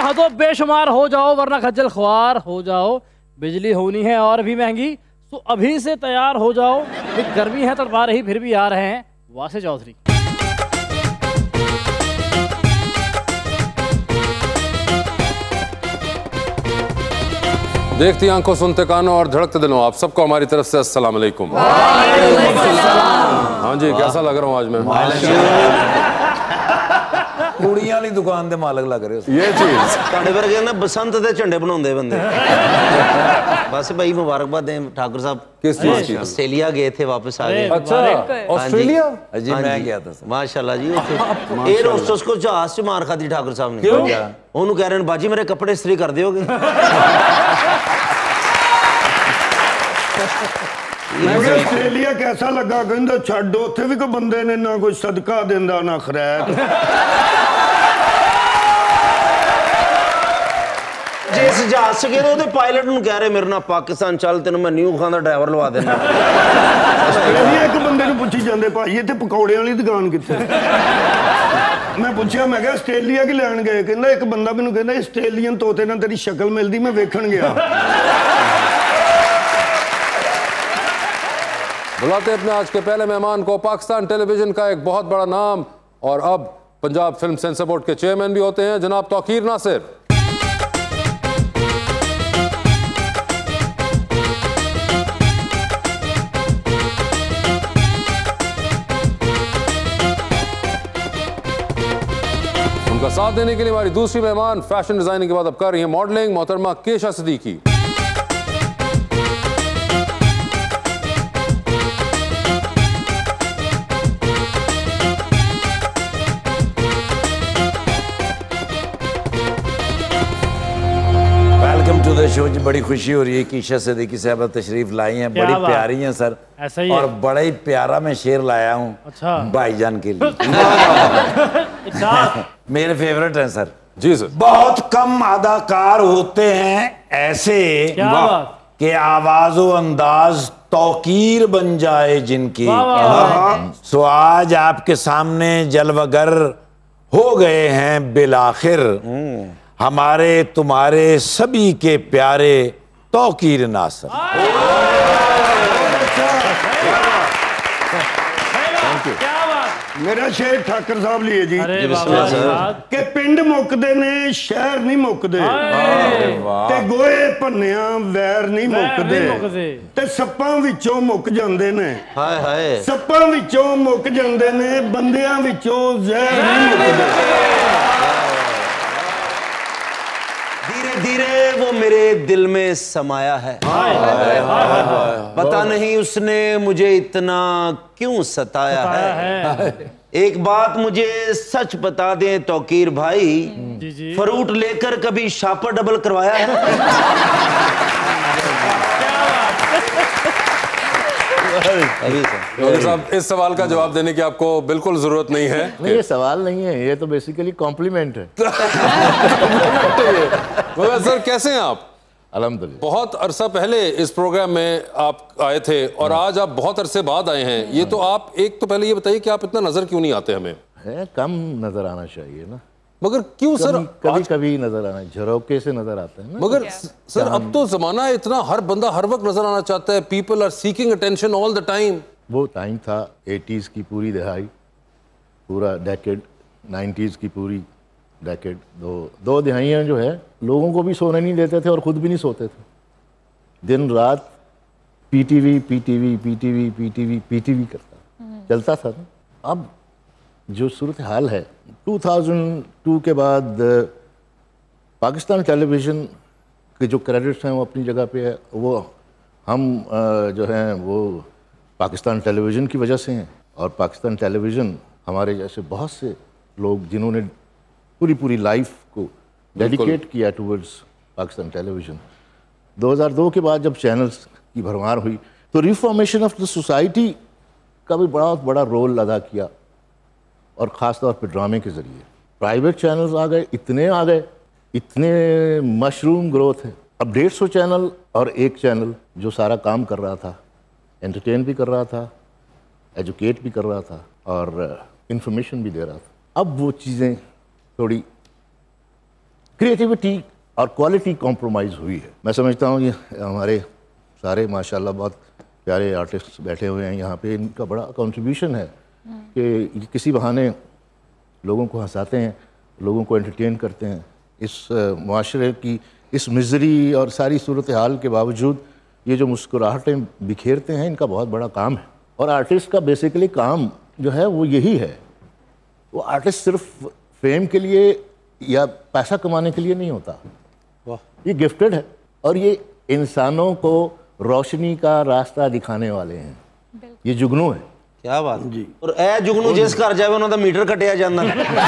हदो बेशुमार हो जाओ वरना खज्जल ख्वार हो जाओ। बिजली होनी है और भी महंगी, तो अभी से तैयार हो जाओ। गर्मी है तड़पा रही फिर भी आ रहे हैं वासे चौधरी। देखती आंखों, सुनते कानों और धड़कते दिलों, आप सबको हमारी तरफ से अस्सलाम वालेकुम। हाँ जी, कैसा लग रहा हूँ आज मैं? कुड़ियां वाली दुकान दे मालक लग रहे हो। ये चीज ਤੁਹਾਡੇ ਵਰਗੇ ਨਾ बसंत दे झंडे बनाਉਂਦੇ ਬੰਦੇ। बस भाई मुबारकबाद दें ठाकुर साहब। किस चीज की? ऑस्ट्रेलिया गए थे, वापस आ गए। अच्छा, ऑस्ट्रेलिया? जी मैं गया था माशाल्लाह जी। एयर होस्टेस को जहाज से मार खाती ठाकुर साहब ने। क्यों? उन्होंने कह रहे हैं बाजी मेरे कपड़े इस्त्री कर दोगे। ਆਸਟ੍ਰੇਲੀਆ कैसा लगा? कहंदा छड्ड उत्थे भी कोई बंदे ने ना कोई सदका दिंदा ना खैर। जिस जहाज से गए तो पायलट ਨੂੰ कह रहे मेरे नाल पाकिस्तान चल तेन मैं न्यू खान ਦਾ ड्राइवर लवा देना। ਆਸਟ੍ਰੇਲੀਆ ਇੱਕ ਬੰਦੇ ਨੂੰ ਪੁੱਛੀ ਜਾਂਦੇ ਭਾਈ ਇੱਥੇ ਪਕੌੜਿਆਂ ਵਾਲੀ ਦੁਕਾਨ ਕਿੱਥੇ? ਮੈਂ ਪੁੱਛਿਆ, ਮੈਂ ਕਿਹਾ ਆਸਟ੍ਰੇਲੀਆ ਕਿ ਲੈਣ ਗਏ? ਕਹਿੰਦਾ ਇੱਕ ਬੰਦਾ ਮੈਨੂੰ ਕਹਿੰਦਾ ਆਸਟ੍ਰੇਲੀਅਨ ਤੋਤੇ ਨਾਲ ਤੇਰੀ ਸ਼ਕਲ ਮਿਲਦੀ, ਮੈਂ ਵੇਖਣ ਗਿਆ। बुलाते अपने आज के पहले मेहमान को, पाकिस्तान टेलीविजन का एक बहुत बड़ा नाम और अब पंजाब फिल्म सेंसर बोर्ड के चेयरमैन भी होते हैं, जनाब तौकीर नासिर। उनका साथ देने के लिए हमारी दूसरी मेहमान, फैशन डिजाइनिंग के बाद अब कर रही है मॉडलिंग, मोहतरमा केशा सिद्दीकी। शो जी बड़ी खुशी हो रही है कि कीशा सिद्दीकी साहब तशरीफ लाई हैं, बड़ी प्यारी हैं सर। ऐसा ही और बड़ा ही प्यारा मैं शेर लाया हूँ। अच्छा। भाईजान के लिए। मेरे फेवरेट हैं सर। जी सर। बहुत कम अदाकार होते हैं ऐसे कि आवाज़ो अंदाज तौकीर बन जाए जिनकी। सो आज आपके सामने जलवागर हो गए हैं बिलाखिर, हमारे तुम्हारे सभी के प्यारे तौकीर नासिर। मेरा शेर ठाकर साहब लिए जी कि पिंड मुकदे ने शहर नहीं मुकदे, ते गोए भन्निया वैर नहीं मुकदे, ते सप्पां विचों मुक जांदे ने। हाय हाय। सप्पां विचों मुक जांदे ने, बंदियां विचों जहर नहीं मुकदे। धीरे धीरे वो मेरे दिल में समाया है, पता नहीं उसने मुझे इतना क्यों सताया है। एक बात मुझे सच बता दें तौकीर भाई, फ्रूट लेकर कभी शापर डबल करवाया है? साहब इस सवाल का जवाब देने की आपको बिल्कुल जरूरत नहीं है। नहीं, ये सवाल नहीं है, ये तो बेसिकली कॉम्प्लीमेंट है। सर कैसे हैं आप? अल्हम्दुलिल्लाह। बहुत अरसा पहले इस प्रोग्राम में आप आए थे और आज आप बहुत अरसे बाद आए हैं। ये तो आप एक तो पहले ये बताइए कि आप इतना नजर क्यों नहीं आते हमें? है कम नजर आना चाहिए ना। मगर क्यों सर? कभी कभी नजर आना, झरोके से नजर आता है ना। मगर सर अब तो जमाना इतना, हर बंदा हर वक्त नजर आना चाहता है। People are seeking attention all the time. वो टाइम था 80s की पूरी दहाई, पूरा डेकेड, 90s की पूरी डेकेड, दो दिहाइयाँ जो है लोगों को भी सोने नहीं देते थे और खुद भी नहीं सोते थे। दिन रात PTV PTV PTV PTV PTV करता चलता था ना। अब जो सूरत हाल है 2002 के बाद पाकिस्तान टेलीविज़न के जो क्रेडिट्स हैं वो अपनी जगह पे है। वो हम जो हैं वो पाकिस्तान टेलीविज़न की वजह से हैं, और पाकिस्तान टेलीविज़न हमारे जैसे बहुत से लोग जिन्होंने पूरी लाइफ को डेडिकेट किया टुवर्ड्स पाकिस्तान टेलीविज़न। 2002 के बाद जब चैनल्स की भरमार हुई तो रिफॉर्मेशन ऑफ द सोसाइटी का भी बहुत बड़ा रोल अदा किया, और ख़ास तौर पे ड्रामे के ज़रिए प्राइवेट चैनल्स आ गए, इतने मशरूम ग्रोथ है। अब 150 चैनल और एक चैनल जो सारा काम कर रहा था, एंटरटेन भी कर रहा था, एजुकेट भी कर रहा था और इंफॉर्मेशन भी दे रहा था। अब वो चीज़ें थोड़ी क्रिएटिविटी और क्वालिटी कॉम्प्रोमाइज़ हुई है। मैं समझता हूँ ये हमारे सारे माशाल्लाह बहुत प्यारे आर्टिस्ट बैठे हुए हैं यहाँ पे, इनका बड़ा कंट्रीब्यूशन है कि ये किसी बहाने लोगों को हंसाते हैं, लोगों को एंटरटेन करते हैं। इस माशरे की इस मिज़री और सारी सूरत हाल के बावजूद ये जो मुस्कुराहटें बिखेरते हैं, इनका बहुत बड़ा काम है। और आर्टिस्ट का बेसिकली काम जो है वो यही है। वो आर्टिस्ट सिर्फ फेम के लिए या पैसा कमाने के लिए नहीं होता, ये गिफ्टेड है और ये इंसानों को रोशनी का रास्ता दिखाने वाले हैं। ये जुगनू है। क्या बात जी। और ए जुगनू जिस घर जावे उन्हों दा मीटर कटिया जांदा।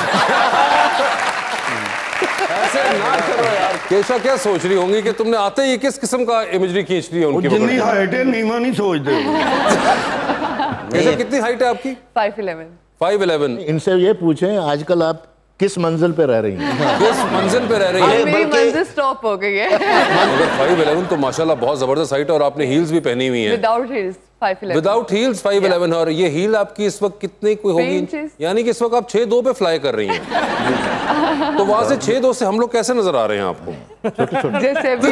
ऐसे ना करो यार। केशा क्या सोच रही होंगी कि तुमने आते ही किस किस्म का इमेजरी खींच ली है उनकी? जितनी हाइट है नीवा नहीं सोचते। केशा कितनी हाइट है आपकी? 5'11". 5'11". इनसे ये पूछें आजकल आप किस मंजिल पे रह रही हैं? किस मंजिल पे रह रही है? मेरी मंजिल स्टॉप हो गई है। मगर 5'11" तो माशाल्लाह बहुत जबरदस्त हाइट है और आपने हील्स भी पहनी हुई हैं। Without heels 5'11". विदाउट हील्स 5'11" और ये हील आपकी इस वक्त कितनी कोई होगी? यानी कि इस वक्त आप 6'2" पे फ्लाई कर रही हैं। तो वहां से 6'2" से हम लोग कैसे नजर आ रहे हैं आपको? जैसे भी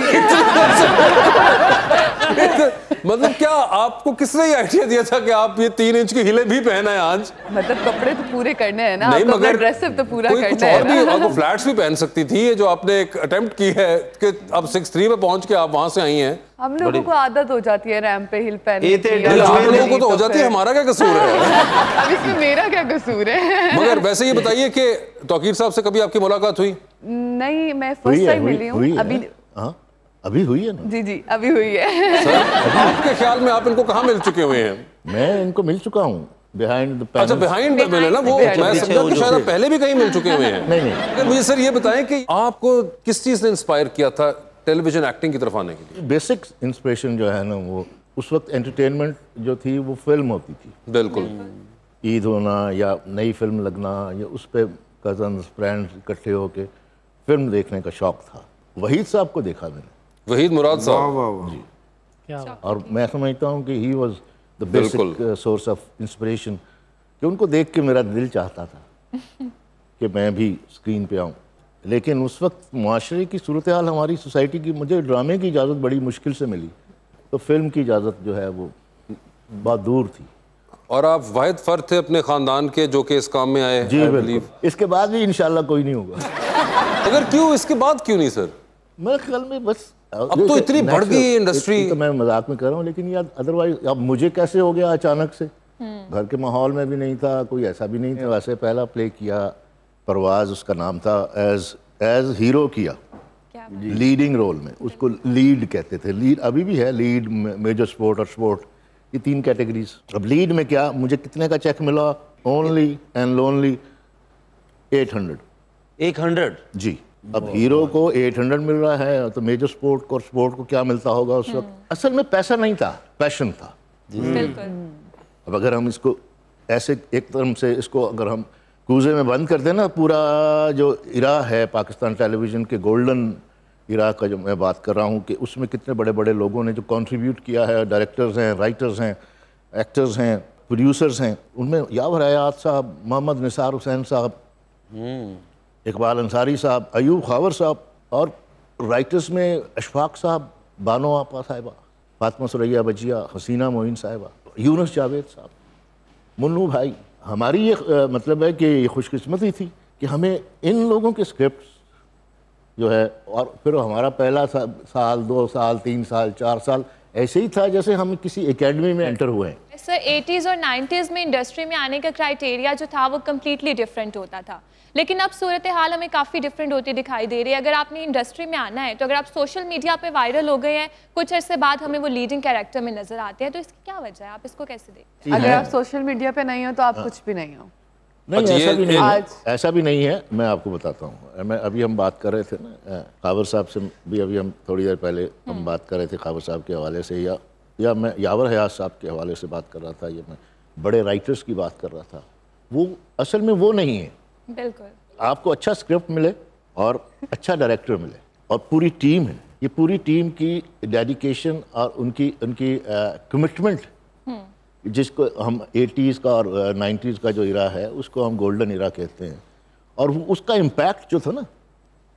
मतलब क्या आपको किसने ये आइडिया दिया था कि आप ये 3 इंच की हीलें भी पहना है आज? मतलब कपड़े तो पूरे करने हैं ना, नहीं, आपको मगर ड्रेसअप तो पूरा कोई कुछ करना है और ना। भी आपको फ्लैट्स भी पहन सकती थी। ये जो आपने एक अटेम्प्ट की है कि अब 6'3" पे पहुंच के आप वहां से आई हैं। हम लोगों को आदत हो जाती है रैंप पे हिल पहनने ये की। आप लोगों को तो हो जाती है, हमारा क्या कसूर है? अब इसमें मेरा क्या कसूर है? मगर वैसे ये बताइए कि तौकीर साहब से कभी आपकी मुलाकात हुई? नहीं, मैं फर्स्ट टाइम मिली हूँ अभी। अभी हुई है ना? जी जी अभी हुई है। सर, आपके ख्याल में आप इनको कहाँ मिल चुके हुए हैं? मैं इनको मिल चुका हूँ बिहाइंड द अच्छा, बिहाइंड द मिले ना वो। मैं समझा कि शायद आप पहले भी कहीं मिल चुके हुए हैं। नहीं। मुझे सर ये बताएं कि आपको किस चीज़ ने इंस्पायर किया था टेलीविजन एक्टिंग की तरफ आने के लिए? बेसिक इंस्पिरेशन जो है ना, वो उस वक्त एंटरटेनमेंट जो थी वो फिल्म होती थी। बिल्कुल। ईद होना या नई फिल्म लगना या उस पर कजन्स फ्रेंड्स इकट्ठे होके फिल्म देखने का शौक था। वहीद साहब को देखा मैंने, वहीद मुराद साहब जी। और मैं समझता हूँ कि he was the basic source of inspiration, कि उनको देख के मेरा दिल चाहता था कि मैं भी स्क्रीन पे आऊँ। लेकिन उस वक्त मुआशरे की सूरत हाल, हमारी सोसाइटी की, मुझे ड्रामे की इजाज़त बड़ी मुश्किल से मिली, तो फिल्म की इजाज़त जो है वो बहुत दूर थी। और आप वाहिद फर्द थे अपने ख़ानदान के जो कि इस काम में आए? जी बिल्कुल। इसके बाद भी इंशाल्लाह कोई नहीं होगा। अगर क्यों, इसके बाद क्यों नहीं सर? मेरे ख्याल में बस अब तो इतनी बढ़ गई इंडस्ट्री। तो मैं मजाक में कर रहा हूँ, लेकिन यार अदरवाइज अब मुझे कैसे हो गया अचानक से? घर के माहौल में भी नहीं था, कोई ऐसा भी नहीं था। वैसे पहला प्ले किया परवाज, उसका नाम था, एज हीरो किया, लीडिंग रोल में। उसको लीड कहते थे। लीड अभी भी है, लीड, मेजर स्पोर्ट और स्पोर्ट, ये 3 कैटेगरीज। अब लीड में क्या, मुझे कितने का चेक मिला? Only and lonely 800 ji. अब हीरो को 800 मिल रहा है, तो मेजर स्पोर्ट को, स्पोर्ट को क्या मिलता होगा उस वक्त? असल में पैसा नहीं था, पैशन था। अब अगर हम इसको ऐसे एक तरह से इसको अगर हम कूजे में बंद कर देना, पूरा जो इरा है पाकिस्तान टेलीविज़न के गोल्डन इरा का जो मैं बात कर रहा हूँ, कि उसमें कितने बड़े बड़े लोगों ने जो कंट्रीब्यूट किया है, डायरेक्टर्स हैं, राइटर्स हैं, एक्टर्स हैं, प्रोड्यूसर्स हैं, उनमें यावर हयात साहब, मोहम्मद निसार हुसैन साहब, इकबाल अंसारी साहब, अयूब खावर साहब, और राइटर्स में अशफाक साहब, बानो आपा साहिबा, फातिमा सुरैया बजिया, हसीना मोइन साहिबा, यूनुस जावेद साहब, मुन्नू भाई। हमारी ये मतलब है कि ये खुशकिस्मती थी कि हमें इन लोगों के स्क्रिप्ट जो है, और फिर हमारा पहला साल, 2 साल, 3 साल, 4 साल ऐसे ही था जैसे हम किसी एकेडमी में एंटर हुए हैं। सर 80s और 90s में इंडस्ट्री में आने का क्राइटेरिया जो था वो कम्प्लीटली डिफरेंट होता था, लेकिन अब सूरत हाल हमें काफ़ी डिफरेंट होती दिखाई दे रही है। अगर आपने इंडस्ट्री में आना है तो अगर आप सोशल मीडिया पे वायरल हो गए हैं, कुछ अर्से बाद हमें वो लीडिंग कैरेक्टर में नजर आते हैं, तो इसकी क्या वजह है? आप इसको कैसे देखते हैं? अगर आप सोशल मीडिया पे नहीं हो तो आप कुछ भी नहीं हो। नहीं, ऐसा भी नहीं है, ऐसा भी नहीं है। मैं आपको बताता हूँ। मैं अभी हम बात कर रहे थे ना खावर साहब से भी, अभी हम थोड़ी देर पहले हम बात कर रहे थे खावर साहब के हवाले से, या मैं यावर हयात साहब के हवाले से बात कर रहा था, या मैं बड़े राइटर्स की बात कर रहा था। वो असल में वो नहीं है। बिल्कुल। आपको अच्छा स्क्रिप्ट मिले और अच्छा डायरेक्टर मिले और पूरी टीम है, ये पूरी टीम की डेडिकेशन और उनकी कमिटमेंट, जिसको हम 80s का और 90s का जो इरा है उसको हम गोल्डन इरा कहते हैं, और उसका इम्पैक्ट जो था ना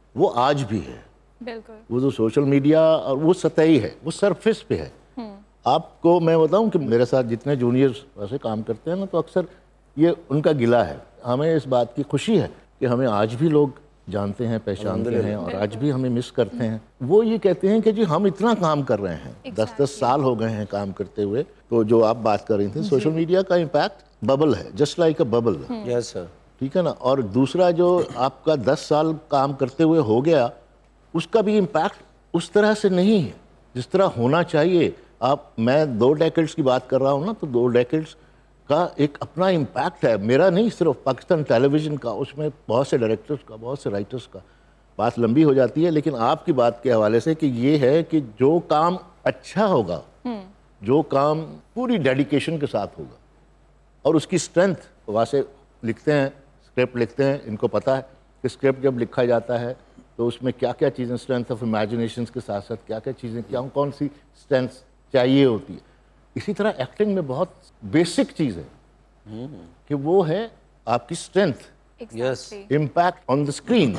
वो आज भी है। बिल्कुल। वो जो सोशल मीडिया और वो सतही है, वो सरफेस पे है। आपको मैं बताऊं कि मेरे साथ जितने जूनियर्स वैसे काम करते हैं ना, तो अक्सर ये उनका गिला है। हमें इस बात की खुशी है कि हमें आज भी लोग जानते हैं, पहचानते हैं और आज भी हमें मिस करते हैं। वो ये कहते हैं कि जी हम इतना काम कर रहे हैं, 10-10 साल हो गए हैं काम करते हुए। तो जो आप बात कर रही थी, सोशल मीडिया का इम्पैक्ट बबल है, just like a bubble. Yes sir. ठीक है ना। और दूसरा जो आपका 10 साल काम करते हुए हो गया, उसका भी इम्पैक्ट उस तरह से नहीं है जिस तरह होना चाहिए। मैं 2 डेकेड्स की बात कर रहा हूँ ना, तो 2 डेकेड्स का एक अपना इम्पैक्ट है। मेरा नहीं, सिर्फ पाकिस्तान टेलीविज़न का, उसमें बहुत से डायरेक्टर्स का, बहुत से राइटर्स का। बात लंबी हो जाती है, लेकिन आपकी बात के हवाले से कि ये है कि जो काम अच्छा होगा, जो काम पूरी डेडिकेशन के साथ होगा और उसकी स्ट्रेंथ, वहाँ से लिखते हैं, स्क्रिप्ट लिखते हैं, इनको पता है कि स्क्रिप्ट जब लिखा जाता है तो उसमें क्या क्या चीज़ें, स्ट्रेंथ ऑफ इमेजिनेशन के साथ साथ क्या क्या चीज़ें, क्या कौन सी स्ट्रेंथ चाहिए होती है। इसी तरह एक्टिंग में बहुत बेसिक चीज़ है कि वो है आपकी strength, yes, impact on the screen.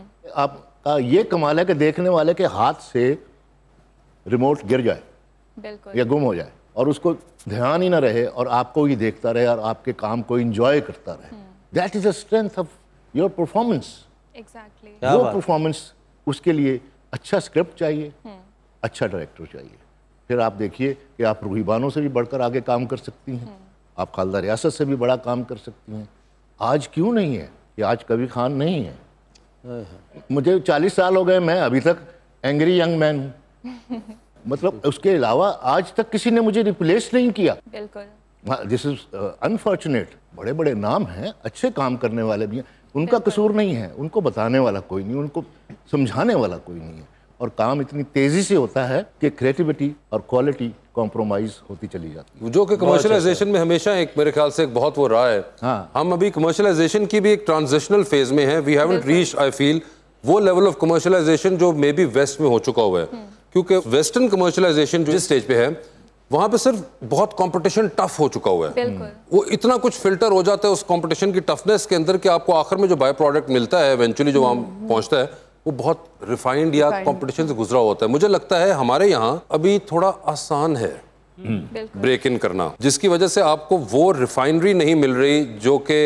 आपका ये कमाल है कि देखने वाले के हाथ से रिमोट गिर जाए या गुम हो जाए और उसको ध्यान ही ना रहे और आपको ही देखता रहे और आपके काम को एंजॉय करता रहे। That is a strength of your performance. Exactly. वो परफॉर्मेंस, उसके लिए अच्छा स्क्रिप्ट चाहिए, अच्छा डायरेक्टर चाहिए। फिर आप देखिए कि आप रूही बानो से भी बढ़कर आगे काम कर सकती हैं, आप खालदा रियासत से भी बड़ा काम कर सकती हैं। आज क्यों नहीं है कि आज कभी खान नहीं है। मुझे 40 साल हो गए, मैं अभी तक एंग्री यंग मैन हूँ। मतलब उसके अलावा आज तक किसी ने मुझे रिप्लेस नहीं किया। बिल्कुल। This is unfortunate. बड़े बड़े नाम हैं, अच्छे काम करने वाले भी हैं, उनका कसूर नहीं है, उनको बताने वाला कोई नहीं, उनको समझाने वाला कोई नहीं है। और काम इतनी तेजी से होता है कि क्रिएटिविटी और क्वालिटी कॉम्प्रोमाइज होती चली जाती है, जो कि कमर्शियलाइजेशन में हमेशा एक मेरे ख्याल से एक बहुत वो रहा है। हाँ। हम अभी कमर्शियलाइजेशन की भी एक ट्रांजिशनल फेज में हैं। We haven't reached, I feel, वो लेवल ऑफ कमर्शियलाइजेशन जो मे बी वेस्ट में हो चुका हुआ है। क्योंकि वेस्टर्न कमर्शियलाइजेशन जिस स्टेज पे है, वहां पे सिर्फ बहुत कंपटीशन टफ हो चुका हुआ है। वो इतना कुछ फिल्टर हो जाता है उस कंपटीशन की टफनेस के अंदर कि आपको आखिर में जो बाय प्रोडक्ट मिलता है, इवेंचुअली जो वहां पहुंचता है, वो बहुत रिफाइंड या कंपटीशन से गुजरा होता है। मुझे लगता है हमारे यहाँ अभी थोड़ा आसान है ब्रेक इन करना, जिसकी वजह से आपको वो रिफाइनरी नहीं मिल रही जो कि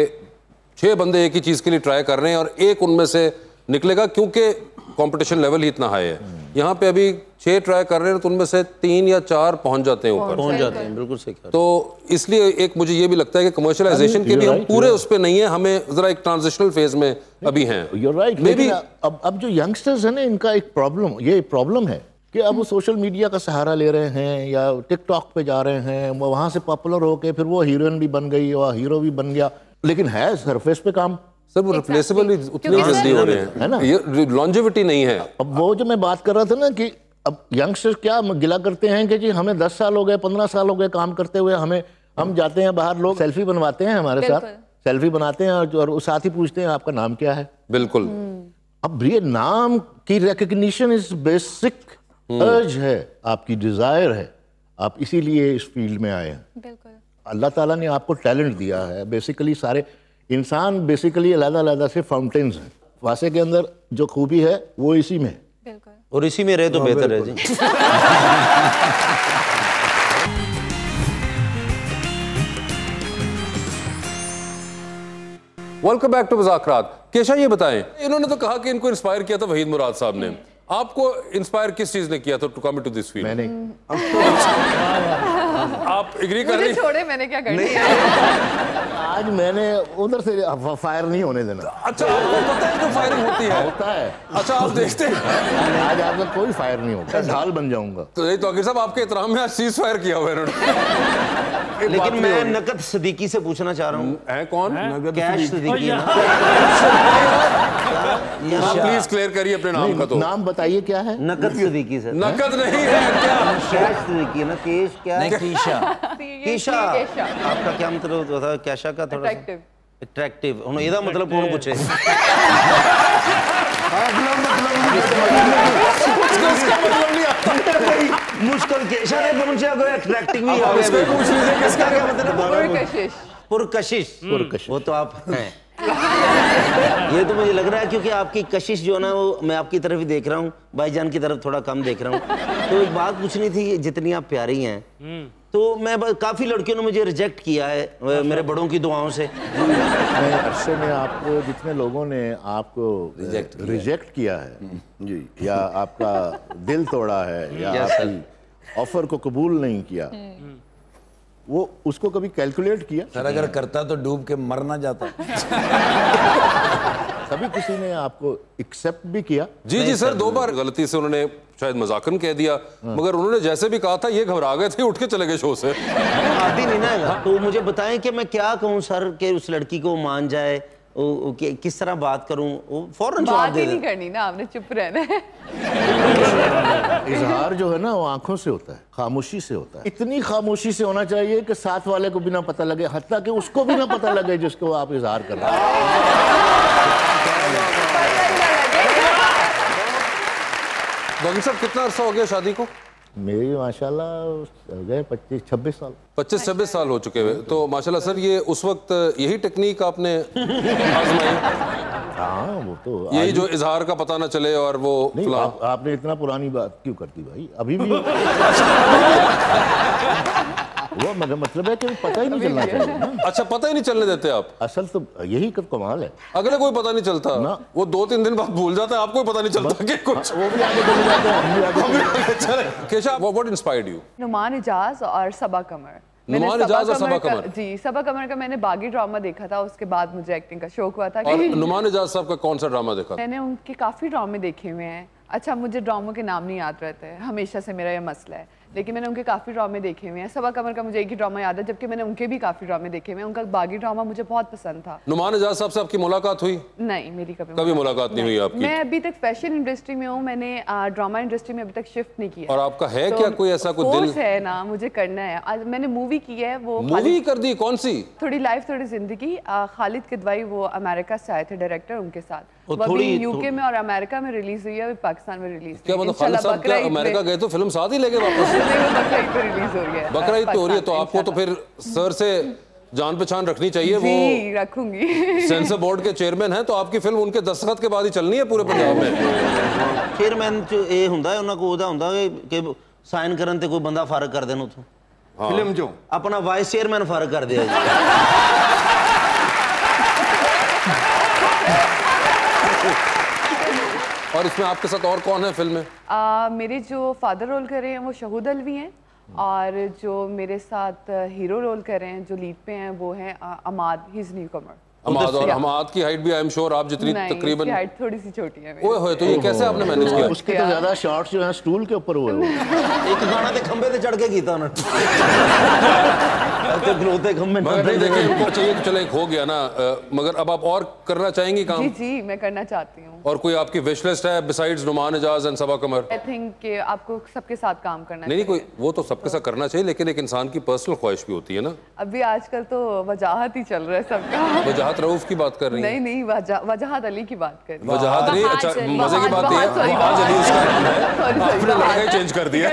6 बंदे एक ही चीज के लिए ट्राई कर रहे हैं और एक उनमें से निकलेगा, क्योंकि कंपटीशन लेवल ही इतना हाई है। यहाँ पे अभी 6 ट्राई कर रहे हैं तो उनमें से 3 या 4 पहुंच जाते हैं ऊपर, पहुंच जाते हैं। बिल्कुल सही कहा। तो इसलिए एक मुझे ये भी लगता है कि कमर्शियलाइजेशन के भी हम पूरे उस पे नहीं है, हमें जरा एक ट्रांजिशनल फेज में अभी हैं। You're right, लेकिन अब जो यंगस्टर्स हैं ना, इनका एक प्रॉब्लम, ये प्रॉब्लम है कि अब वो सोशल मीडिया का सहारा ले रहे हैं या टिकटॉक पे जा रहे हैं, वहां से पॉपुलर होके फिर वो हीरोइन भी बन गई और हीरो भी बन गया, लेकिन है सरफेस पे काम। सर वो रिप्लेसेबल उतनी जल्दी हो रहे हैं, है ना, ये लॉन्जेविटी नहीं है। अब वो जो मैं बात कर रहा था ना कि अब यंगस्टर्स क्या गिला करते हैं कि जी हमें 10 साल हो गए, 15 साल हो गए काम करते हुए, हम जाते हैं बाहर, लोग सेल्फी बनवाते हैं हमारे साथ, सेल्फी बनाते हैं और साथ ही पूछते हैं आपका नाम क्या है। बिल्कुल। अब ये नाम की रिकग्निशन इज बेसिक अर्ज है, आपकी डिजायर है, आप इसीलिए इस फील्ड में आए हैं। अल्लाह ताला ने आपको टैलेंट दिया है। बेसिकली सारे इंसान बेसिकली अलग-अलग से फाउंटेन्स हैं। वासे के अंदर जो खूबी है वो इसी में है, और इसी में रहे तो बेहतर है जी। Welcome back to Muzakarat. Kesha ये बताएं, इन्होंने तो कहा कि इनको इंस्पायर किया था वहीद मुराद साहब ने, आपको इंस्पायर किस चीज ने किया था to come into this field? मैंने आप एग्री कर रही? छोड़े, मैंने क्या कर दिया? आज मैंने उधर से फायर नहीं होने देना। अच्छा, आपको पता है जो फायरिंग होती है? होता है। अच्छा, आप देखते हैं? आज आपका कोई फायर नहीं होगा, ढाल बन जाऊंगा। तो यही तो आखिर साहब आपके एहतराम में आज सीज फायर किया हुआ इन्होंने। लेकिन मैं नकद सदीकी से पूछना चाह रहा हूँ। है कौन? कैश सदीकी। प्लीज क्लियर करिए अपने नाम का। तो नाम बताइए क्या है? नकद सदीकी सर। नकद नहीं है क्या? कैश सदीकी ना, केश क्या? कीशा। कीशा। आपका क्या मतलब होता है कैशा का? थोड़ा अट्रैक्टिव। ਹੁਣ ਇਹਦਾ मतलब कौन पूछे? मुश्किल केशा ने पहुंचा कोई अट्रैक्टिव ही आ गया। पूछ लीजिए किसका क्या मतलब? पुरकशिश। वो तो आप हैं। ये तो मुझे लग रहा है क्योंकि आपकी कशिश जो है ना वो मैं आपकी तरफ ही देख रहा हूँ, भाईजान की तरफ थोड़ा कम देख रहा हूँ। तो एक बात पूछनी थी, जितनी आप प्यारी हैं तो मैं काफी लड़कियों ने मुझे रिजेक्ट किया है मेरे बड़ों की दुआओं से। अरसे में आपको जितने लोगों ने आपको रिजेक्ट किया है जी, या आपका दिल तोड़ा है या आपकी ऑफर को कबूल नहीं किया, वो उसको कभी कैलकुलेट किया? सर अगर करता तो डूब के मर ना जाता। कभी किसी ने आपको एक्सेप्ट भी किया? जी जी सर, 2 बार गलती से उन्होंने शायद मजाकन कह दिया, मगर उन्होंने जैसे भी कहा था ये घबरा गए थे, उठ के चले गए शो से। आती नहीं ना। तो मुझे बताएं कि मैं क्या कहूँ सर कि उस लड़की को मान जाए, किस तरह बात करूं? वो फौरन जवाब दे। बात ही नहीं करनी ना, आपने चुप रहना है। इजहार जो है ना वो आंखों से होता है, खामोशी से होता है। इतनी खामोशी से होना चाहिए कि साथ वाले को भी ना पता लगे, हत्ता कि उसको भी ना पता लगे जिसको आप इजहार कर रहे हैं। बाकी साहब कितना अरसा हो गया शादी को? मेरी माशाल्लाह हो गए 25-26 साल। 25-26 साल हो चुके हुए। तो माशाल्लाह सर ये उस वक्त यही टेक्निक आपने आजमाई? हाँ वो तो यही जो इजहार का पता ना चले और वो नहीं, आपने इतना पुरानी बात क्यों करती भाई? अभी भी वो मगर मतलब है कि पता ही नहीं चलना चाहिए ना। अच्छा, पता ही नहीं चलने देते आप? असल तो यही कमाल है। अगले कोई पता नहीं चलता ना, वो 2-3 दिन बाद भूल जाता है, आपको पता नहीं चलता कि कुछ वो भी आगे चले जाते हैं, हम भी आगे चले। Kesha, what inspired you? Noman Ijaz और सबा कमर। नुमान इजाज और सबा कमर? जी, सबा कमर का मैंने बागी ड्रामा देखा था, उसके बाद मुझे एक्टिंग का शौक हुआ था। और नुमान इजाज साहब का कौन सा ड्रामा देखा? मैंने उनके काफी ड्रामे देखे हुए हैं। अच्छा, मुझे ड्रामों के नाम नहीं याद रहते हैं, हमेशा से मेरा ये मसला है, लेकिन मैंने उनके काफ़ी ड्रामे देखे हुए हैं। सबा कमर का मुझे एक ही ड्रामा याद है, जबकि मैंने उनके भी काफ़ी ड्रामे देखे हुए हैं। उनका बागी ड्रामा मुझे बहुत पसंद था। नुमान इजाज साहब से आपकी मुलाकात हुई? नहीं, मेरी कभी मुलाकात नहीं हुई आपकी? मैं अभी तक फैशन इंडस्ट्री में हूँ, मैंने ड्रामा इंडस्ट्री में अभी तक शिफ्ट नहीं किया। और आपका है क्या कोई ऐसा कोई दिल है ना, मुझे करना है। आज मैंने मूवी की है, वो मूवी कर दी, कौन सी? थोड़ी लाइफ थोड़ी जिंदगी। खालिद किदवाई वो अमेरिका से आए थे डायरेक्टर, उनके साथ वो अभी यूके में और अमेरिका में रिलीज हुई है, पाकिस्तान में रिलीज। क्या मतलब खालिद साहब क्या अमेरिका गए तो फिल्म साथ ही लेके वापस? बकरा पे रिलीज हो रही है। बकरा ईद तो हो रही है, तो आपको तो फिर सर से जान पहचान रखनी चाहिए। वो रखूंगी। सेंसर बोर्ड के चेयरमैन हैं, तो आपकी फिल्म उनके दस्तखत के बाद ही चलनी है पूरे पंजाब में। चेयरमैन ये ਹੁੰਦਾ है ਉਹਨਾਂ ਕੋ ਉਹਦਾ ਹੁੰਦਾ ਕਿ ਸਾਈਨ ਕਰਨ ਤੇ ਕੋਈ ਬੰਦਾ ਫਰਕ ਕਰ ਦੇਣ ਉਥੋਂ ਫਿਲਮ ਚੋਂ ਆਪਣਾ ਵਾਈਸ ਚੇਅਰਮੈਨ ਫਰਕ ਕਰ ਦਿਆ ਜੀ। और इसमें आपके साथ और कौन है फिल्म में? मेरे जो फादर रोल कर रहे हैं वो शहूद अलवी हैं, और जो मेरे साथ हीरो रोल कर रहे हैं जो लीड पे हैं वो हैं अमाद, ही इज न्यू कमर। अमाद, और अमाद की हाइट भी आई एम श्योर आप जितनी तकरीबन हाइट थोड़ी सी छोटी है। ओए होए, तो ये कैसे आपने मैनेज किया? उसके तो ज्यादा शॉट्स जो हैं स्टूल के ऊपर हुए। एक गाना ते खंबे ते चढ़ के कीता उन्होंने। तो ग्लोते खंबे मगर नहीं, देखिए उनको चाहिए कि चलो एक हो गया ना, मगर अब आप और करना चाहेंगी काम? जी जी, मैं करना चाहती हूँ। और कोई आपकी विश लिस्ट है besides Noman Ijaz and Saba Qamar? I think कि आपको सबके साथ काम करना नहीं कोई वो तो सबके साथ करना चाहिए, लेकिन एक इंसान की पर्सनल ख्वाहिश भी होती है ना। अभी आजकल तो वजाहत ही चल रहा है सबका। वजाहत रऊफ की बात कर रही है? नहीं, वजाहत अली की बात कर रही है। वजाहत नहीं, अच्छा मजे की बात है, वहाज अली उसका नाम है, आपने लड़का ही चेंज कर दिया।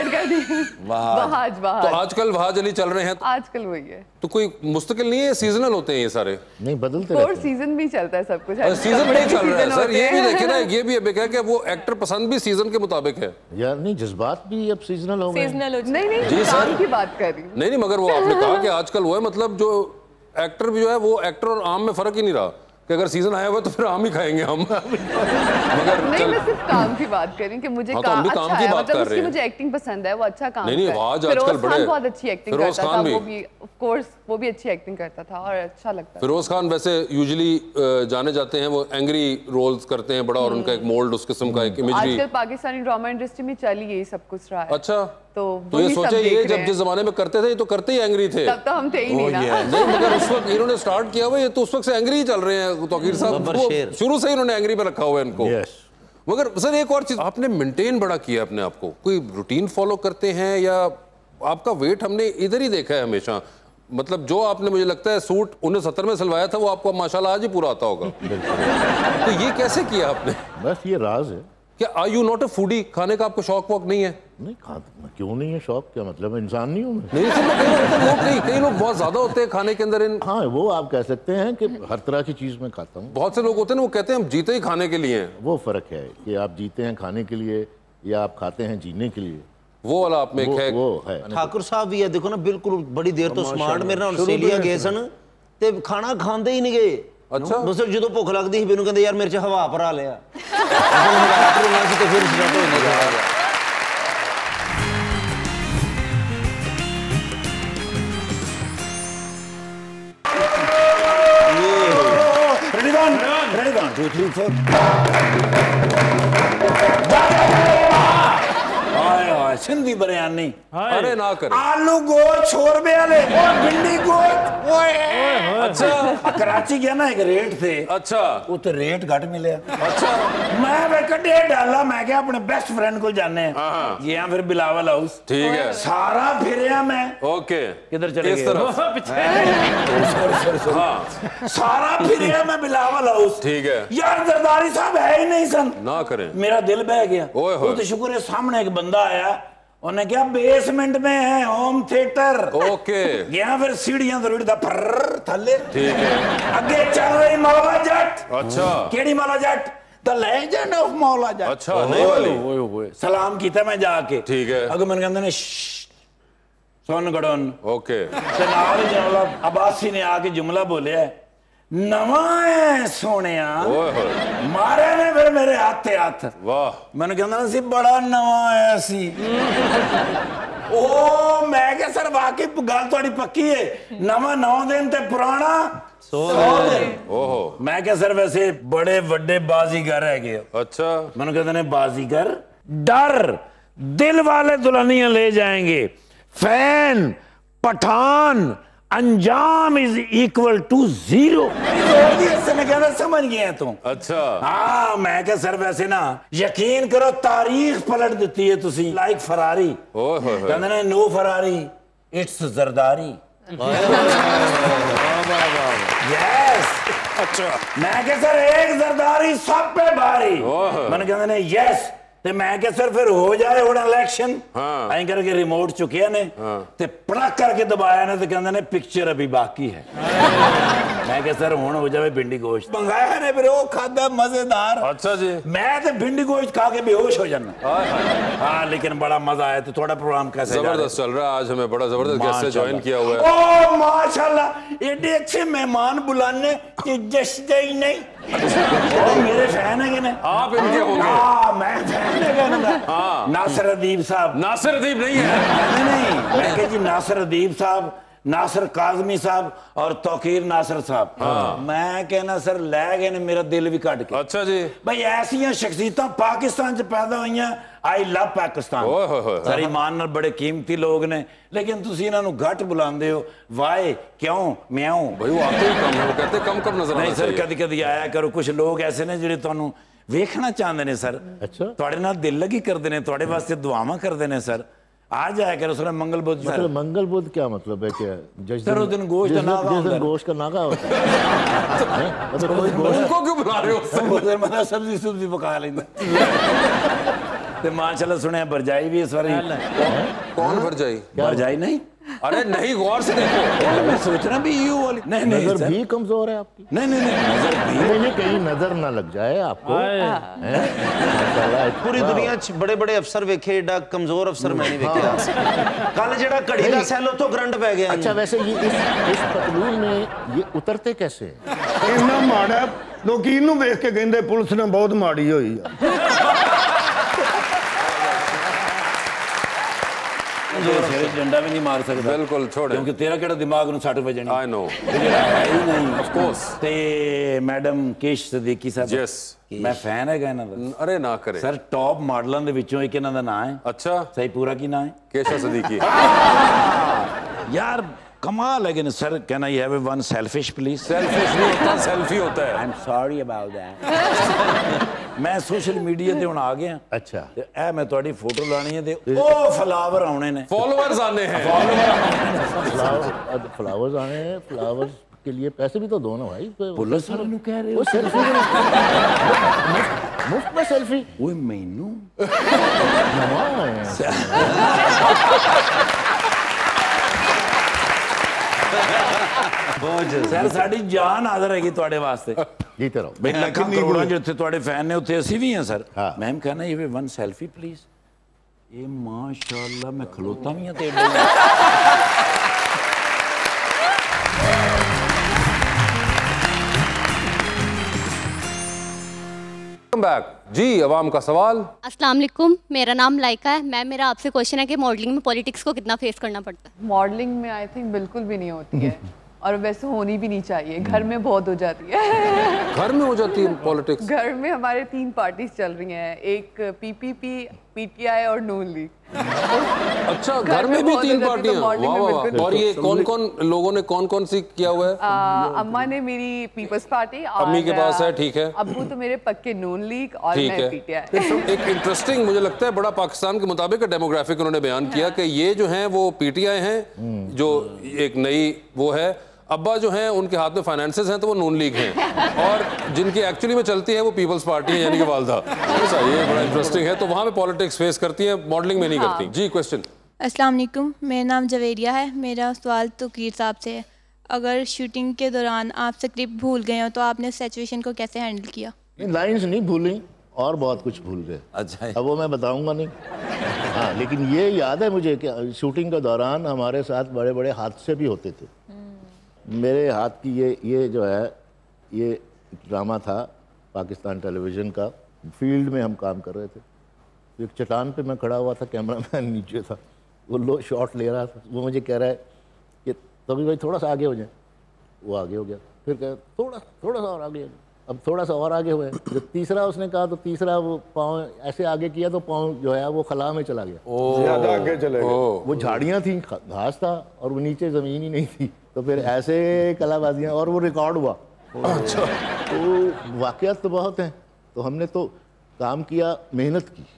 तो आजकल वहाज अली चल रहे हैं, आजकल वही है। तो कोई मुस्तकिल नहीं है, सीजनल होते हैं ये सारे? नहीं, बदलते रहते हैं। सीजन भी चलता है सब कुछ। सीजन नहीं चल रहा है सर, ये भी देखे ना, ये भी है कि वो एक्टर पसंद भी सीजन के मुताबिक है यार। नहीं, जज्बात भी अब सीजनल हो गए। नहीं जी सर की बात कर रही हूँ। नहीं, मगर वो आपने कहा कि आजकल वो है, मतलब जो एक्टर भी जो है वो एक्टर और आम में फर्क ही नहीं रहा कि अगर सीजन आया हुआ तो फिर आम ही खाएंगे हम। मगर नहीं, मैं सिर्फ काम की बात कर रही हूँ कि मुझे काम की बात कर रही हूँ। मुझे एक्टिंग पसंद है, वो अच्छा काम नहीं, आजकल बड़े बहुत अच्छी एक्टिंग करता था, वो भी ऑफ कोर्स वो भी अच्छी एक्टिंग करता था और अच्छा लगता था। फिरोज खान वैसे यूजुअली जाने जाते हैं, वो एंग्री रोल्स करते हैं बड़ा, और उनका एक मोल्ड उस किस्म का एक इमेजरी आजकल पाकिस्तानी ड्रामा इंडस्ट्री में चल यही सब कुछ रहा है। अच्छा, तो ये सोचे ये जब जिस जमाने में करते थे ये तो करते ही एंग्री थे, तब तो हम थे ही नहीं ना। नहीं, मगर उस वक्त इन्होंने स्टार्ट किया हुआ, ये तो उस वक्त से एंग्री ही चल रहे हैं। तौकीर साहब शुरू से ही इन्होंने एंग्री पे रखा हुआ है इनको। मगर सर एक और चीज, आपने मेंटेन बड़ा किया अपने आप को, कोई रूटीन फॉलो करते हैं या आपका वेट हमने इधर ही देखा है हमेशा, मतलब जो आपने मुझे लगता है सूट 1970 में सिलवाया था वो आपको माशाल्लाह आज ही पूरा आता होगा। तो ये कैसे किया आपने? बस ये राज है। क्या are you not a foodie? खाने का आपको शौक वौक नहीं है? नहीं खाता, क्यों नहीं है शौक, क्या मतलब है, इंसान नहीं हूँ मैं? नहीं सब लोग कई लोग बहुत ज्यादा होते हैं खाने के अंदर इन। हाँ वो आप कह सकते हैं कि हर तरह की चीज़ मैं खाता हूँ। बहुत से लोग होते हैं ना, वो कहते हैं हम जीते ही खाने के लिए हैं। वो फ़र्क है कि आप जीते हैं खाने के लिए या आप खाते हैं जीने के लिए, वो वाला आप में वो है। ठाकुर साहब भी है, देखो ना बिल्कुल बड़ी देर तो स्मार्ट मेरे नाल आस्ट्रेलिया गए सन ते खाना खांदे ही नहीं गए। अच्छा बस जो भुख लगती मैनू कहते यार मेरे च हवा भरा लिया तो फिर स्टार्ट हो जाएगा। Ready, 1, 2, 3, 4. सिंधी बिरयानी, अरे ना कर, आलू गोश्त छोरबे वाले, भिंडी गोश्त। अच्छा कराची गया ना, एक रेट थे। अच्छा वो तो रेट घट मिले। अच्छा मैं वे कटे डाला, मैं क्या अपने बेस्ट फ्रेंड को जाने गया, फिर बिलावल हाउस। ठीक है, सारा फिरया मैं। ओके किधर चले इस तरफ? सारा फिरया मैं बिलावल हाउस। ठीक है यार जरदारी साहब है ही नहीं सन। ना करें, मेरा दिल बह गया। ओए होए। वो तो शुक्र है सामने एक बंदा आया, उन्हें क्या बेसमेंट में है होम थिएटर। ओके गया फिर सीढ़ियां तो रुड़दा फर थल्ले। ठीक है, आगे चल रही मौला जट। अच्छा केड़ी Maula Jatt? The legend of Maula Jatt. अच्छा नहीं वाली। सलाम कीता मैं जाके। ठीक है, अगर मैंने कहंदे ने सुन गड़न। ओके ते नाल जुमला अब्बासी ने आके जुमला बोलिया, नवा है सोनिया। ओए होए, मारे ने फिर मेरे हाथ हाथ। वाह, मैंने कहंदा सी बड़ा नवा आया सी। ओ मैं क्या सर वाकई गल थोड़ी पक्की है, नवा 9 दिन ते पुराना 100 दिन। ओहो, मैं क्या सर वैसे बड़े बड़े बाजीगर है गए। अच्छा मैंने कहते ने बाजीगर डर दिल वाले दुल्हनियां ले जाएंगे, फैन पठान अंजाम इज इक्वल टू 0। समझ गए तुम? अच्छा हाँ मैं क्या सर वैसे ना यकीन करो तारीख पलट देती है तुसी, लाइक फरारी। ओए होए, कहते ने no Ferrari it's Zardari. Yes अच्छा मैं क्या सर एक जरदारी सब पे भारी। मैंने कहते ने यस ते मैं क्या सर फिर हो जाए हुण इलेक्शन। हाँ। ऐं करके रिमोट चुके ने ते पड़क करके दबाया ने ते कहते ने पिक्चर अभी बाकी है। मैं क्या सर हुण हो जाए भिंडी गोश्त मंगाया ने फिर वो खादा मजेदार। अच्छा जी, मैं तो भिंडी गोश्त खा के बेहोश हो जाना। हाँ लेकिन बड़ा मजा आया। तो थोड़ा प्रोग्राम कैसे जबरदस्त चल रहा है आज, हमें बड़ा जबरदस्त गेस्ट से ज्वाइन किया हुआ है। ओ माशाल्लाह एडे अच्छे मेहमान बुलाने कि जश्न ही नहीं। मेरे फैन है कि आप इनके होंगे? हाँ मैं फैन है। हाँ नासिर अदीब साहब। नासिर अदीब नहीं है? नहीं मैं कह जी नासिर अदीब साहब, नासिर काजमी साहब और तौकीर नासिर साहब। हाँ। मैं कहना सर लै गए ने मेरा दिल भी कट के। अच्छा जी, भाई ऐसिया शख्सियतां पाकिस्तान च पैदा हुई, आई लव पाकिस्तान। सारी ईमान नाल बड़े कीमती लोग ने, लेकिन तुसी इन्हां नूं घट बुलांदे हो। वाई क्यों म्याऊं? भाई वो आते ही कम है, वो कहते कम कम नजर नहीं सर कदी कदी आया करो। कुछ लोग ऐसे ने जिहड़े तुहानूं वेखना चाहते ने सर। अच्छा तुहाडे नाल दिल लगी करदे ने, तुहाडे वास्ते दुआवां करदे ने सर। आ जाया करो सर मंगल बुध। मतलब मंगल बुध क्या मतलब है? क्या सर उस दिन गोश्त का नागा होता है। गोश्त का नागा होता है। मतलब कोई गोश्त उनको क्यों बुला रहे हो? मतलब सब्जी सुब्जी पका लेंदा। ते माशाल्लाह सुने भरजाई भी इस बार। कौन भरजाई? भरजाई नहीं, अरे नहीं गौर से देखो। मैं सोच रहा भी यू वाली। नहीं नहीं नजर भी कमजोर है आपकी। नहीं नहीं नजर भी नहीं कहीं नजर ना लग जाए आपको। पूरी दुनिया च बड़े बड़े अफसर वेखे, एडा कमजोर अफसर मैं नहीं वेखिया। कल जेड़ा घड़ी दा सैलो तो करंट पै गया। अच्छा वैसे ये इस पतलून में ये उतरते कैसे हैं? इन्ना माड़ा लोग इनू वेख के कहंदे पुलिस ने बहुत माड़ी होई है। डंडा भी नहीं मार सकता। बिल्कुल छोड़, क्योंकि तेरा केड़ा दिमाग नूं 60 वजनी। आई नो है ही नहीं ऑफ कोर्स। ते मैडम केश सदीकी साहब। यस मैं फैन है इन्हां दा। अरे ना करे सर टॉप मॉडलां दे विचों एक इन्हां दा नाम है। अच्छा सही पूरा की नाम है? केशा सदीकी। यार कमाल है कि sir can I have one selfish please? Selfish नहीं होता, सेल्फी होता है। I am sorry about that. मैं सोशल मीडिया ते हुण आ गया। अच्छा ते ए मैं तुहाडी फोटो लानी है ते ओ फ्लावर आने ने, फॉलोअर्स आने हैं। फ्लावर्स आने हैं। फ्लावर्स के लिए पैसे भी तो दो ना भाई। पुलिस वाले नु कह रहे हो सेल्फी मुफ्त में सेल्फी ओए मैनू सर साडी जान हाजिर हैगी ਤੁਹਾਡੇ ਵਾਸਤੇ जीते रहो ਬਈ ਲੱਖਾਂ ਕਰੋੜਾਂ ਜਿੱਥੇ ਤੁਹਾਡੇ ਫੈਨ ਨੇ ਉੱਥੇ ਅਸੀਂ ਵੀ ਹਾਂ ਸਰ हाँ। ਮੈਮ कहना ये वन सेल्फी प्लीज ये माशाल्लाह मैं खलोता भी हां तेरे बैक जी अवाम का सवाल। अस्सलाम वालेकुम, मेरा नाम लाइका है। मेरा आपसे क्वेश्चन है कि मॉडलिंग में पॉलिटिक्स को कितना फेस करना पड़ता है? मॉडलिंग में आई थिंक बिल्कुल भी नहीं होती है और वैसे होनी भी नहीं चाहिए। घर में बहुत हो जाती है। घर में हो जाती है पॉलिटिक्स? घर में हमारे 3 पार्टीज चल रही हैं, एक पीपीपी, पीटीआई और नून लीग। अच्छा, घर में भी 3 पार्टियां? वाह वाह। और ये कौन कौन लोगों ने कौन कौन सी किया हुआ है? अम्मा ने मेरी पीपल्स पार्टी, अम्मी के पास है, ठीक है। अब्बू तो मेरे पक्के नून लीग और मैं पीटीआई। एक इंटरेस्टिंग मुझे लगता है बड़ा पाकिस्तान के मुताबिक डेमोग्राफिक उन्होंने बयान किया कि ये जो हैं वो पीटीआई हैं, जो एक नई वो है। अब्बा जो हैं उनके हाथ में फाइनेंसेस हैं तो वो नून लीग हैं, और जिनकी एक्चुअली में चलती है वो पीपल्स पार्टी है, यानी कि वालदा। ऐसा ये बड़ा इंटरेस्टिंग है। तो वहाँ पे पॉलिटिक्स फेस करती है, मॉडलिंग में नहीं करती। जी क्वेश्चन। अस्सलाम वालेकुम, मेरा नाम जवेरिया है। मेरा सवाल तौकीर साहब से है, अगर शूटिंग के दौरान आप स्क्रिप्ट भूल गए हो तो आपने सिचुएशन को कैसे हैंडल किया? लाइंस नहीं भूली और बहुत कुछ भूल गए। अच्छा, अब वो मैं बताऊंगा नहीं। हाँ, लेकिन ये याद है मुझे कि शूटिंग के दौरान हमारे साथ बड़े बड़े हादसे भी होते थे। मेरे हाथ की ये जो है ये ड्रामा था पाकिस्तान टेलीविज़न का। फील्ड में हम काम कर रहे थे, एक चट्टान पे मैं खड़ा हुआ था, कैमरामैन नीचे था, वो लो शॉट ले रहा था। वो मुझे कह रहा है कि तभी भाई थोड़ा सा आगे हो जाए। वो आगे हो गया, फिर कह थोड़ा सा और आगे हो जाए। अब थोड़ा सा और आगे हुए, जब तीसरा उसने कहा तो तीसरा वो पाँव ऐसे आगे किया तो पाँव जो है वो खला में चला गया। ज्यादा आगे चले गए। वो झाड़ियाँ थी, घास था और वो नीचे ज़मीन ही नहीं थी। तो फिर ऐसे कलाबाजियाँ, और वो रिकॉर्ड हुआ। अच्छा, तो वाक़यात तो बहुत हैं। तो हमने तो काम किया, मेहनत की।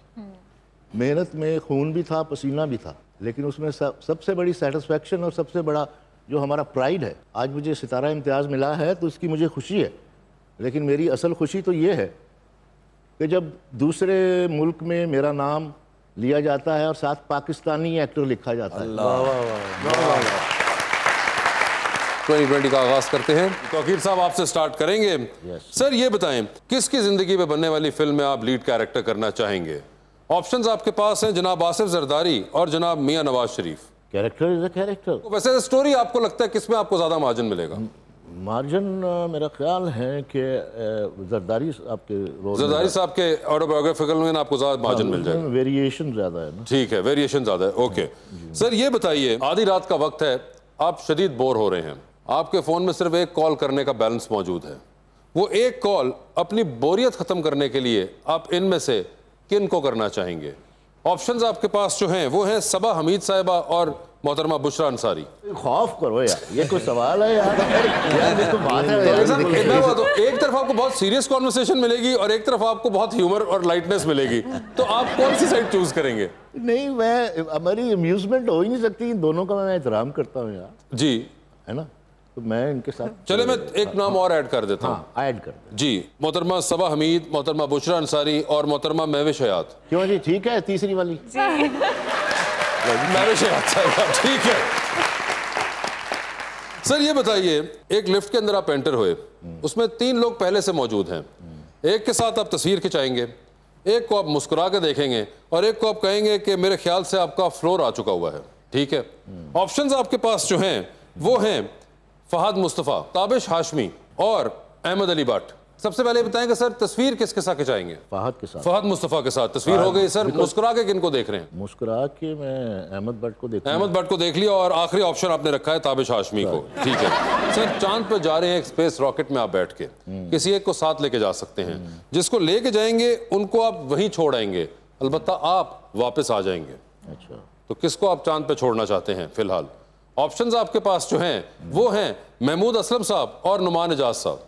मेहनत में खून भी था, पसीना भी था, लेकिन उसमें सबसे बड़ी सेटिस्फेक्शन और सबसे बड़ा जो हमारा प्राइड है, आज मुझे सितारा इम्तियाज़ मिला है तो इसकी मुझे खुशी है। लेकिन मेरी असल खुशी तो ये है कि जब दूसरे मुल्क में मेरा नाम लिया जाता है और साथ पाकिस्तानी एक्टर लिखा जाता है। 2020 का आगाज करते हैं। तौकीर साहब आपसे स्टार्ट करेंगे। सर ये बताएं, किसकी जिंदगी में बनने वाली फिल्म में आप लीड कैरेक्टर करना चाहेंगे? ऑप्शंस आपके पास हैं, जनाब आसिफ जरदारी और जनाब Mian Nawaz Sharif. Character is a character. वैसे स्टोरी आपको लगता है किसमें आपको ज्यादा मार्जिन मिलेगा? मार्जिन मेरा ख्याल है कि जरदारी साहब के ऑटोबायोग्राफिकल में आपको ज्यादा मार्जिन मिल जाएगा। वेरिएशन ज्यादा है ना। ठीक है, वेरिएशन ज्यादा है। ओके सर ये बताइए, आधी रात का वक्त है, आप शदीद बोर हो रहे हैं, आपके फोन में सिर्फ एक कॉल करने का बैलेंस मौजूद है। वो एक कॉल अपनी बोरियत खत्म करने के लिए आप इनमें से किन को करना चाहेंगे? ऑप्शंस आपके पास जो हैं वो हैं सबा हमीद साहिबा और मोहतरमा बुशरा अंसारी। खौफ करो यार, ये कोई सवाल है यार? तो बात है यार। तो एक तरफ आपको बहुत सीरियस कॉन्वर्सेशन मिलेगी और एक तरफ आपको बहुत ह्यूमर और लाइटनेस मिलेगी, तो आप कौन सी साइड चूज करेंगे? नहीं, मैं हमारी अम्यूजमेंट हो ही नहीं सकती, दोनों का मैं एहतराम करता हूँ यार। जी है ना, तो मैं इनके साथ। चले मैं एक नाम और ऐड कर देता हूँ। हाँ, ऐड कर दे। जी, मोहतरमा सबा हमीद, मोहतरमा बुशरा अंसारी और मोहतरमा महविश हयात। क्यों जी, ठीक है तीसरी वाली? महविश हयात साहब, ठीक है। सर ये बताइए, एक लिफ्ट के अंदर आप एंटर हुए, उसमें 3 लोग पहले से मौजूद हैं। एक के साथ आप तस्वीर खिंचाएंगे, एक को आप मुस्कुरा के देखेंगे और एक को आप कहेंगे कि मेरे ख्याल से आपका फ्लोर आ चुका हुआ है। ठीक है, ऑप्शंस आपके पास जो हैं वो हैं फहद मुस्तफ़ा, ताबिश हाशमी और अहमद अली भट्ट। सबसे पहले बताएं कि सर तस्वीर किसके साथ खिंचाएंगे? फहद के साथ। फहद मुस्तफ़ा के साथ तस्वीर हो गई। सर मुस्कुरा के किनको देख रहे हैं? मुस्कुरा के मैं अहमद भट्ट को देख। अहमद भट्ट को देख लिया और आखिरी ऑप्शन आपने रखा है ताबिश हाशमी को। ठीक है सर, चांद पर जा रहे हैं एक स्पेस रॉकेट में आप बैठ के, किसी एक को साथ लेके जा सकते हैं। जिसको लेके जाएंगे उनको आप वहीं छोड़ आएंगे, अलबत्ता आप वापस आ जाएंगे। अच्छा, तो किसको आप चांद पे छोड़ना चाहते हैं फिलहाल? ऑप्शंस आपके पास जो हैं वो हैं महमूद असलम साहब और नुमान एजाज साहब।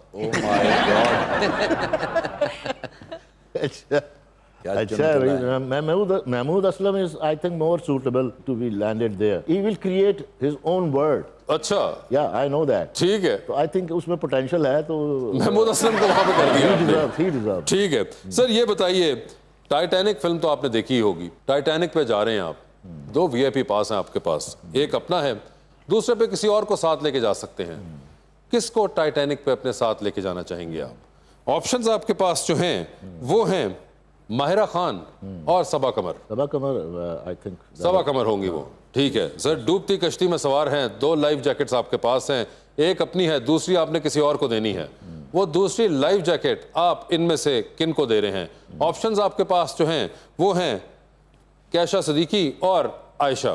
अच्छा, Mahmood Aslam is I think more suitable to be landed there. He will create his own world. अच्छा, या आई नो दैट। ठीक है, तो आई थिंक उसमें पोटेंशियल है, तो महमूद असलम को वहां पे कर दिया आपने। ठीक है सर, ये बताइए टाइटैनिक फिल्म तो आपने देखी ही होगी, टाइटैनिक पे जा रहे हैं आप, 2 VIP पास हैं आपके पास, एक अपना है, दूसरे पे किसी और को साथ लेके जा सकते हैं, किसको टाइटैनिक पे अपने साथ लेके जाना चाहेंगे आप? ऑप्शंस आपके पास जो हैं वो हैं माहिरा खान और सबा कमर। सबा कमर आई थिंक सबा कमर होंगी वो। ठीक है सर, डूबती कश्ती में सवार हैं, 2 लाइफ जैकेट्स आपके पास हैं, एक अपनी है, दूसरी आपने किसी और को देनी है। वो दूसरी लाइफ जैकेट आप इनमें से किन को दे रहे हैं? ऑप्शंस आपके पास जो हैं वो हैं कैशा सिद्दीकी और आयशा।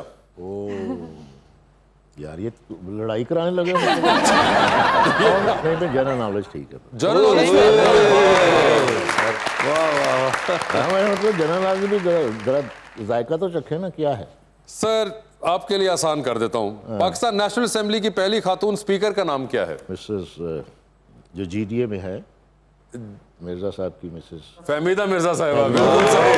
यार ये लड़ाई कराने लगे जनरल नॉलेज। ठीक है, जनरल नॉलेज मतलब जनरल नॉलेज भी जरा जायका तो चखे ना, क्या है सर? आपके लिए आसान कर देता हूँ, पाकिस्तान नेशनल असेंबली की पहली खातून स्पीकर का नाम क्या है? मिसेस जो GDA में है, मिर्जा साहब की मिसेस फहमीदा मिर्जा साहिबा। बिल्कुल सही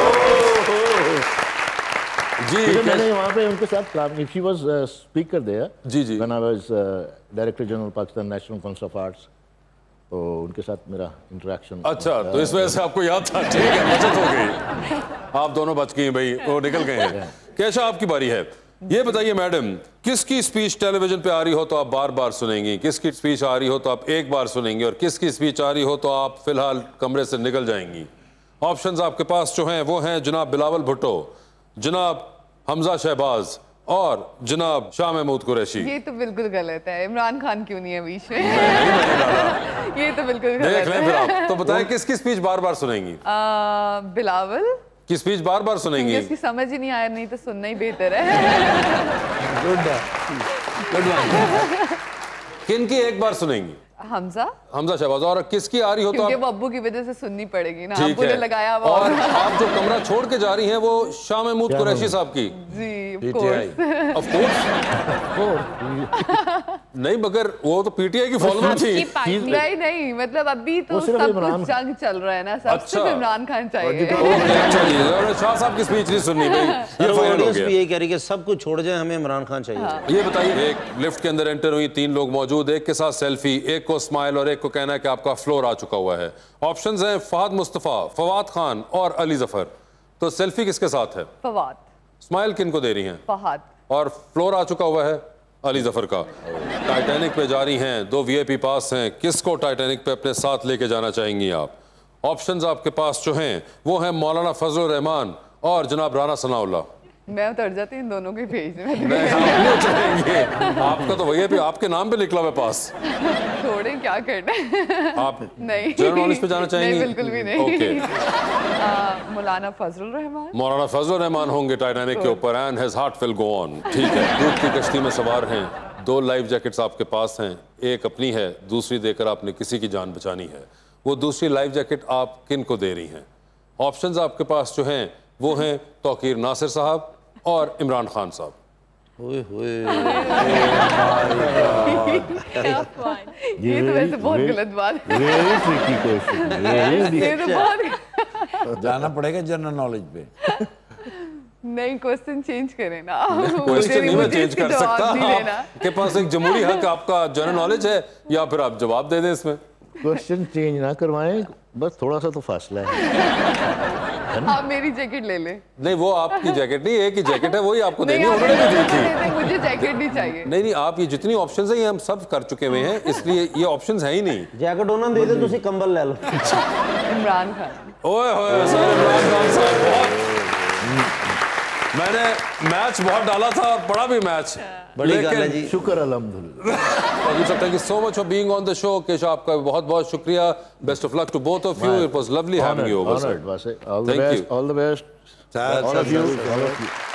जी। मैंने वहाँ पे उनके साथ काम, शी वाज स्पीकर देयर जी जी, when I was director general Pakistan National Council of Arts, तो उनके साथ मेरा इंटरेक्शन। अच्छा, तो इस वजह से आपको याद था। ठीक है, बचत हो गई, आप दोनों बच गई भाई, वो निकल गए हैं। कैशा आपकी बारी है, ये बताइए मैडम, किसकी स्पीच टेलीविजन पे आ रही हो तो आप बार बार सुनेंगी, किसकी स्पीच आ रही हो तो आप एक बार सुनेंगी, और किसकी स्पीच आ रही हो तो आप फिलहाल कमरे से निकल जाएंगी? ऑप्शंस आपके पास जो हैं वो हैं जनाब बिलावल भुट्टो, जनाब हमजा शहबाज और जनाब शाह महमूद कुरैशी। ये तो बिल्कुल गलत है, इमरान खान क्यों नहीं है बीच में? ये तो बिल्कुल गलत देख लें फिर आप, तो बताएं किसकी स्पीच बार बार सुनेंगी? बिलावल की स्पीच बार बार सुनेंगी? इसकी समझ ही नहीं आया, नहीं तो सुनना ही बेहतर है। गुड किन की एक बार सुनेंगी? हमजा शहबाज। और किसकी आ रही हो तो क्योंकि वो अब्बू की वजह से सुननी पड़ेगी ना, ठीक है। लगाया वो। और आप जो कमरा छोड़ के जा रही हैं वो शाह महमूद कुरैशी साहब की। जी ऑफ कोर्स नहीं, मगर वो तो PTI की फॉलोअर थी। नहीं मतलब अभी तो सब कुछ जंग चल रहा है ना, सब सिर्फ इमरान खान चाहिए। अच्छा जी, और शाह साहब की स्पीच नहीं सुननी भाई, ये फाइनल हो गया। यही कह रही है कि सब कुछ छोड़ जाए, हमें इमरान खान चाहिए। ये बताइए, एक लिफ्ट के अंदर एंटर हुई, 3 लोग मौजूद, एक के साथ सेल्फी, एक को स्माइल और एक को कहना है कि आपका फ्लोर आ चुका हुआ है। ऑप्शंस हैं फहद मुस्तफा, फवाद खान और अली जफर। तो सेल्फी किसके साथ है? फवाद। स्माइल किन को दे रही हैं? फहद। और फ्लोर आ चुका हुआ है अली जफर का। टाइटैनिक पे जा रही हैं, 2 VIP पास हैं, किसको टाइटैनिक पे अपने साथ लेके जाना चाहेंगी आप? ऑप्शंस आपके पास जो हैं वो हैं मौलाना फजलुर रहमान और जनाब राना सनाउल्लाह। मैं उतर जाती हूँ दोनों के पेज में। आपका तो वही आपके नाम पे निकला हुआ पास। छोड़े, क्या करना है? आप नहीं जनरल नॉलेज पे जाना चाहेंगे? नहीं, बिल्कुल भी नहीं। ओके। मौलाना फजलुर रहमान। मौलाना फजलुर रहमान होंगे टाइटैनिक के ऊपर, and his heart will go on. ठीक है, डूबती कश्ती में सवार हैं, 2 लाइफ जैकेट्स आपके पास हैं, एक अपनी है, दूसरी देकर आपने किसी की जान बचानी है। वो दूसरी लाइफ जैकेट आप किन को दे रही हैं? ऑप्शंस आपके पास जो हैं वो हैं तौकीर नासिर साहब और इमरान खान साहब। ये तो वैसे बहुत गलत बात है। ये तो बहुत जाना पड़ेगा जनरल नॉलेज पे। नहीं, क्वेश्चन चेंज करें ना। क्वेश्चन नहीं मैं चेंज कर सकता। आपके पास एक जमहूरी हक, आपका जनरल नॉलेज है, या फिर आप जवाब दे दें इसमें। क्वेश्चन चेंज ना करवाएं, बस थोड़ा सा तो फासला है। आप मेरी जैकेट ले लें। नहीं, वो आपकी जैकेट नहीं, एक ही जैकेट है, वही आपको देनी है, उन्होंने भी दी थी। मुझे जैकेट नहीं चाहिए। नहीं, आप ये जितनी ऑप्शंस हैं ये हम सब कर चुके हुए हैं, इसलिए ये ऑप्शंस है ही नहीं। जैकेट उन्होंने दे दे, तुसी कंबल ले लो। इमरान खान। ओए होए सर, इमरान खान साहब बहुत, मैंने मैच बहुत डाला था और बड़ा भी मैच, बड़ी गल है जी। शुक्र अल्हम्दुलिल्लाह। Thank you so much for being on the show. Keshav, आपका बहुत बहुत शुक्रिया। Best of luck to both of you. It was lovely having you over. All the best. All the best. All of you.